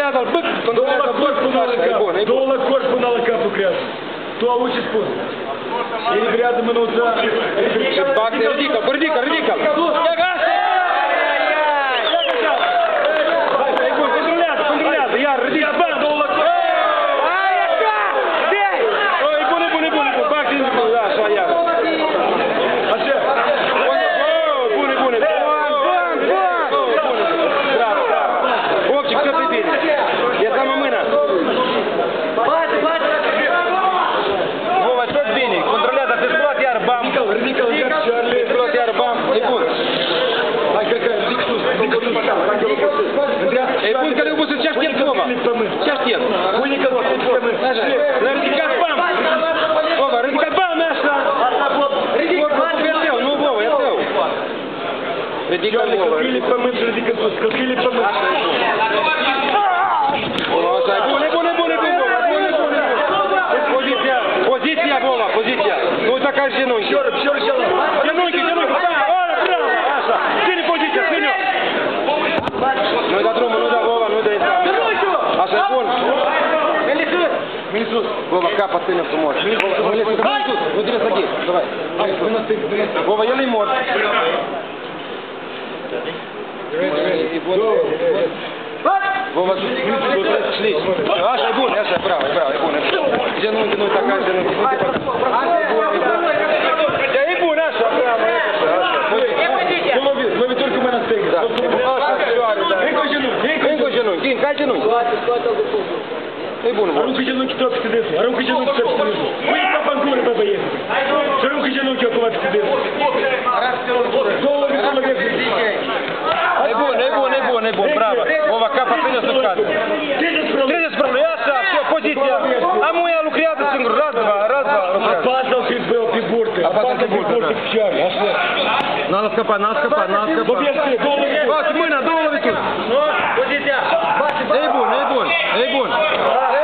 controlează-l, băc, controlează-l, băc, două la corp până la cap lucrează. Tu auzi ce spun. Elibrează mânuța. Și bate, ridică-l. Ia gata! Hai, bun, controlează, iar, ridică. Hai, așa! Dei! E bun, bag din zi, da, așa, iar. Așa. Bun. Bravo. Vovcic, tot e bine. Ia dă-mă mâna. Bate! Vova, tot bine. Controlează, te scoate iar bam. Ridică-l, te scoate iar bam. E bun. Hai, căcăi, ridică sus. E bun că le-au văzut ce aștept, Vova. Ce aștept? Pune-că Așa. Ridicat bam. Vova, ridicat bam, așa. Nu, Vova, e tău. Ridică-l, Vova. Călcâile pământ și ridică sus. Călcâile pământ. Așa, e bun, Vova. Poziția, Vova, poziția. Nu uita ca genunchi. Piciorul celălalt. Genunchi. Da, bravo. Așa. Ține poziția, ține-o. Nu-i da drumul, nu da, Vova, nu-i da intrare. Așa, e bun. Mâini sus. Vova, capa ține frumos. Mâini sus. Nu trebuie să ghiți. Давай. Vova, el e mort. Vova, șli. Așa, e bun, așa, bravo, e bun. Genunchi, nu uita ca genunchi. E bun, așa, bravo, așa. Lovitură cu mâna stângă. Da, e bun, așa, picioare, da. Încă genunchi, hai genunchi. E bun, Vova. Aruncă genunchii tău peste dânsul. Pune papa în gură, bă, băieți. Și aruncă genunchii acum peste dânsul. Două lovituri la vieții. E bun, bravo. Vova, capa ține să cadă. 30 spre așa, все, poziția. Amuia lucrează singur, razva lucrează. Apasă-l pe burtă. Apasă-l pe burtă cu picioare, așa. N-a scăpat. Faci mâna, două lovituri. Poziția! E bun.